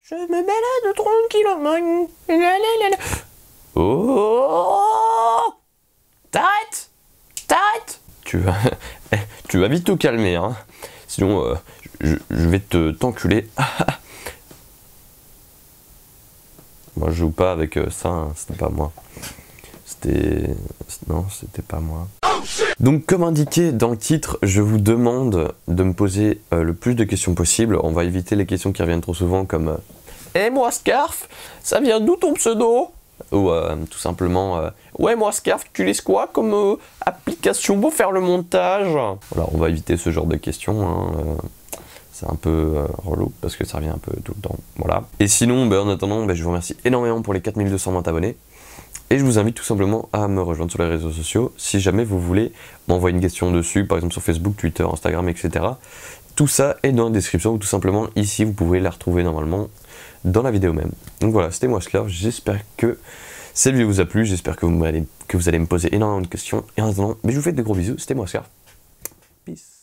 Je me balade tranquillement. Oh! T'arrêtes! T'arrêtes! Tu vas vite te calmer, hein. Sinon, je vais t'enculer. Moi, je joue pas avec ça, hein. C'était pas moi. Non, c'était pas moi. Donc, comme indiqué dans le titre, je vous demande de me poser le plus de questions possible. On va éviter les questions qui reviennent trop souvent comme Eh moi Scarf, ça vient d'où ton pseudo? Ou tout simplement ouais moi Scarf, tu laisses quoi comme application pour faire le montage? Voilà, on va éviter ce genre de questions, hein, c'est un peu relou parce que ça revient un peu tout le temps. Voilà. Et sinon, en attendant, je vous remercie énormément pour les 4220 abonnés. Et je vous invite tout simplement à me rejoindre sur les réseaux sociaux si jamais vous voulez m'envoyer une question dessus, par exemple sur Facebook, Twitter, Instagram, etc. Tout ça est dans la description ou tout simplement ici, vous pouvez la retrouver normalement dans la vidéo même. Donc voilà, c'était moi Scarf, j'espère que cette vidéo vous a plu, j'espère que vous allez me poser énormément de questions. Et en attendant, je vous fais de gros bisous, c'était moi Scarf. Peace.